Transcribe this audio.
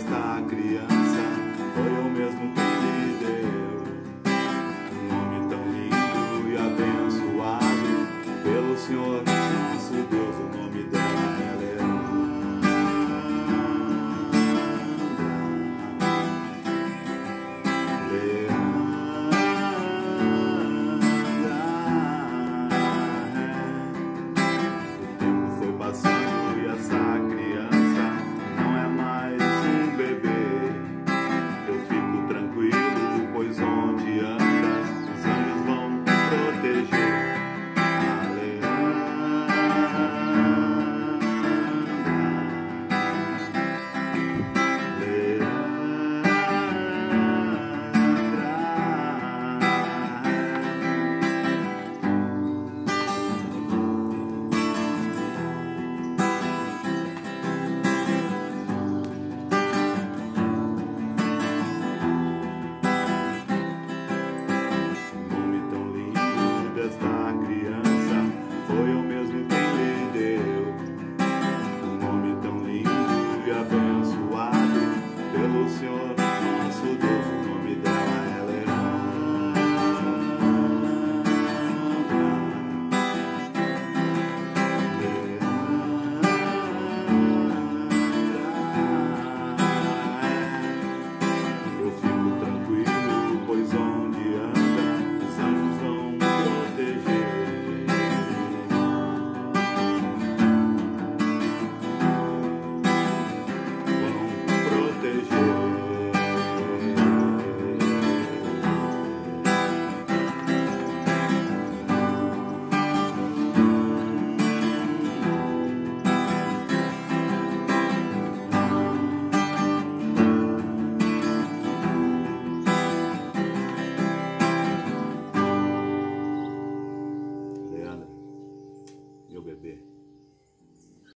desta criança foi o mesmo que lhe deu um nome tão lindo e abençoado pelo Senhor nosso Deus. O nome dela é e essa criança não é mais um bebê. Eu fico tranquilo, pois onde anda os anjos vão proteger. Esta criança foi o mesmo que lhe deu um nome tão lindo e abençoado pelo Senhor